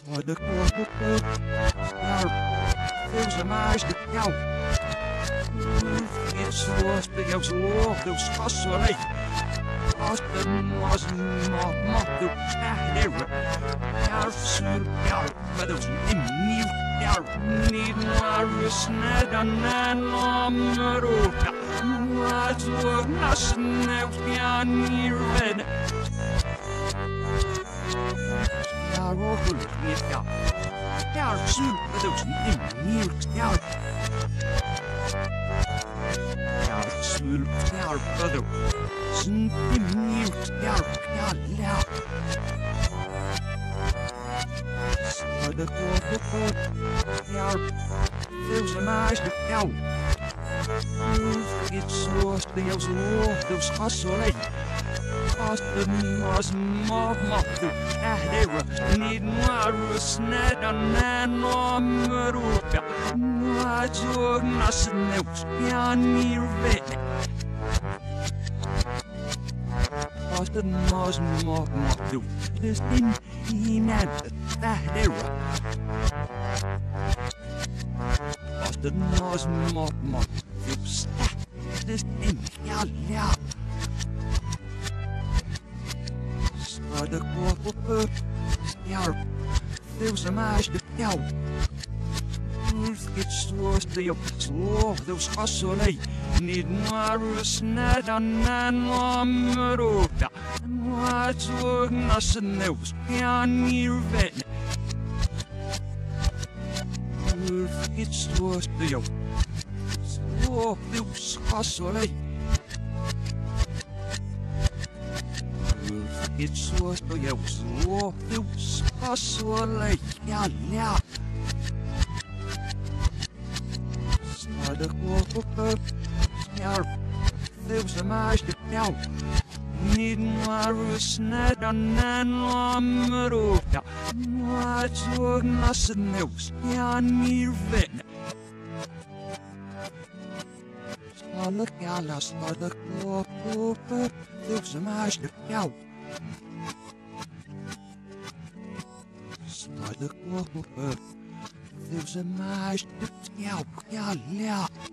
de koppel, veel ze mais de jou. Het zoals de jouw zorg, de schasselee. Als de was mag de echt daar zuur, ja, maar dat is nieuw, ja, niet maar snel dan een langer ook. Maar zo snel, ja, niet rennen. Ja, roggelig niet, ja. Ja, zuur, maar dat is nieuw, ja. Ja, zuur, ja, maar dat is nieuw, ja, ja. De koppel, ja, veel ze maar de jou. Het zoals de jouw zorg, de schasselee. Als de mag de echt niet maar snel dan een omroep. Maar zo snel, ja, niet weg. Als de mag doen, dus in het echt. Als de mag doen, dus in ja. De koppel, ja, veel ze maar de jou. Het zoals de jou zorg, de schasselee. Niet maar snel dan een omroep. Maar zo snel, ja, niet weg. Het zoals de jou zorg, de schasselee. Het zoals de jou zorg, de schasselee. Ja. De koppel, ja, veel ze maar de jou. Niet maar snel dan een omroep. Maar zo snel, ja, niet weg. Ja, laat maar de koppel, veel ze maar de jou. De koppel, veel ze maar de jou. Ja.